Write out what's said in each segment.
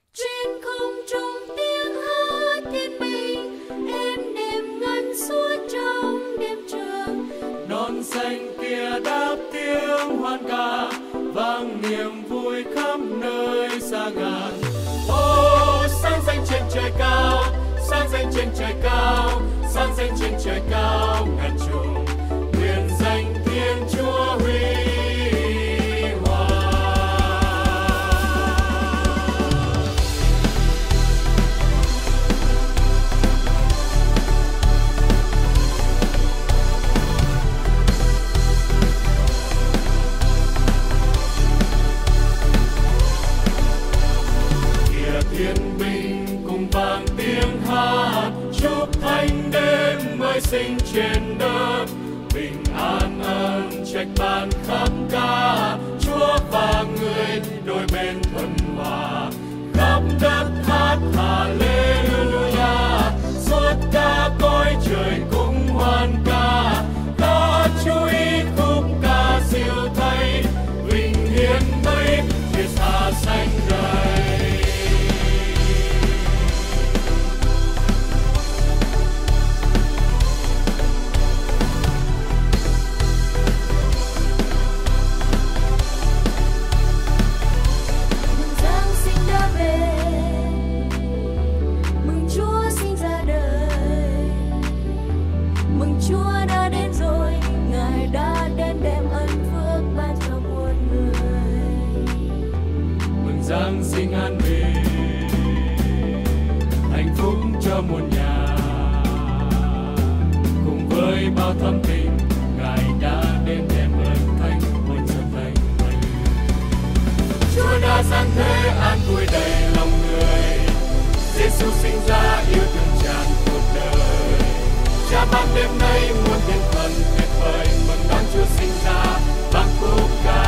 Trên không trung tiếng hát thiên bình êm đềm ngân suốt trong đêm trường. Non xanh kia đáp tiếng hoan ca, vang niềm vui khắp nơi xa ngàn. Ô sáng danh trên trời cao, sáng danh trên trời cao, sáng danh trên trời cao ngàn trùng, nguyện danh Thiên Chúa huy hoàng. Kìa thiên binh cùng vang tiếng hát, chúc thánh đêm mới sinh trên đất, bình an ơn trách ban khắp cả, Chúa và người đôi bên thuận hòa, khắp đất hát Hallelujah, suốt cả cõi trời cũng hoan ca, ta chú ý khúc ca siêu thay, vinh hiển mây thiên xa xanh rời. Giáng sinh đã về, mừng Chúa sinh ra đời, mừng Chúa đã đến rồi, Ngài đã đến đem ân phước ban cho muôn người. Mừng Giáng sinh an bình, hạnh phúc cho muôn nhà, cùng với bao thâm tình, Ngài đã đến đem ơn thánh muôn dân thánh thánh. Chúa đã giáng thế an vui đầy lòng người, Giêsu sinh ra yêu thương tràn cuộc đời. Cha ban đêm nay muôn thiên thần tuyệt vời, mừng đón Chúa sinh ra ban phúc ca.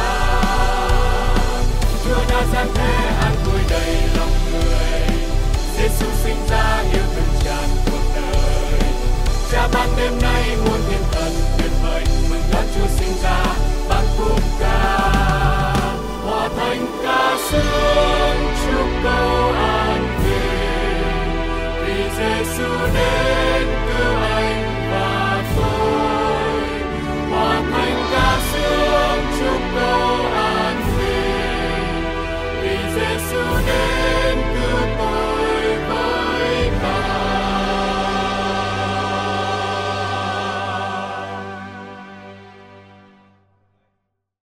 Chúa đã giáng thế an vui đầy lòng người, Giêsu sinh ra yêu thương tràn cuộc đời. Cha ban đêm nay muôn thiên thần tuyệt vời, mừng đón Chúa sinh ra ban phúc ca. Hòa thành ca sướng chúc cầu